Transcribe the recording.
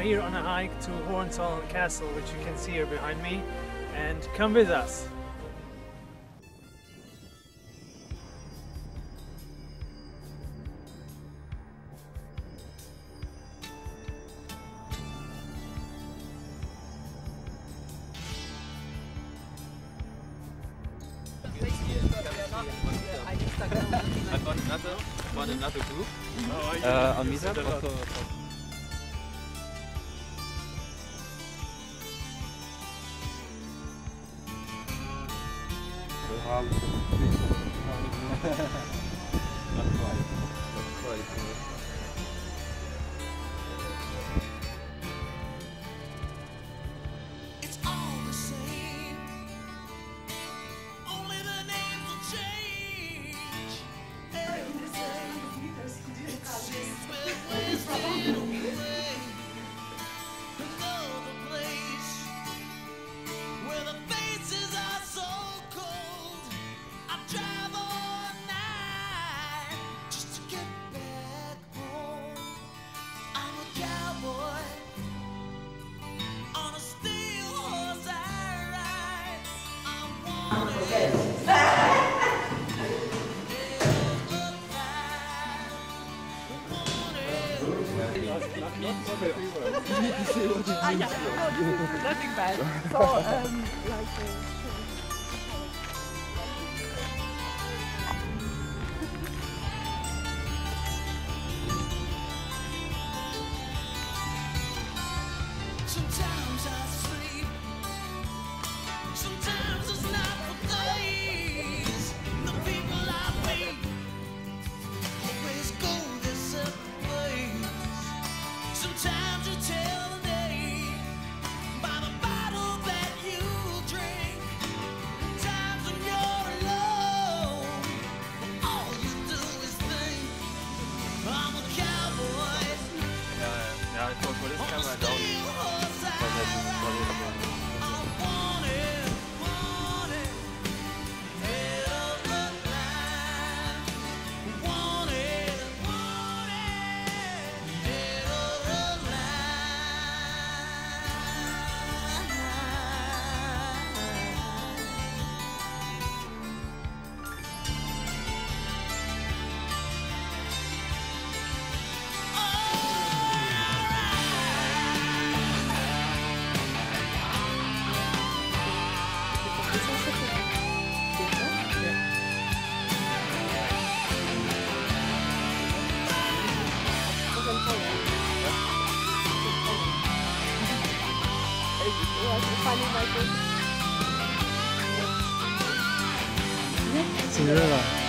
here on a hike to Hohenzollern Castle, which you can see here behind me, and come with us. Another group on Misa. Not quite. It's all the same. Only the names will change. Every day it seems we're wasting away. Another place where the faces are so cold. I drive all night just to get back home. I'm a cowboy on a steel horse I ride. I'm wanted. Nothing bad. So, Sometimes I sleep, sometimes it's not for days. The people I meet always go their separate ways. Sometimes you tell the day by the bottle that you drink. Times when you're alone, all you do is think. I'm a cowboy. Ja, ik hoor voor dit camera dan. Zeller.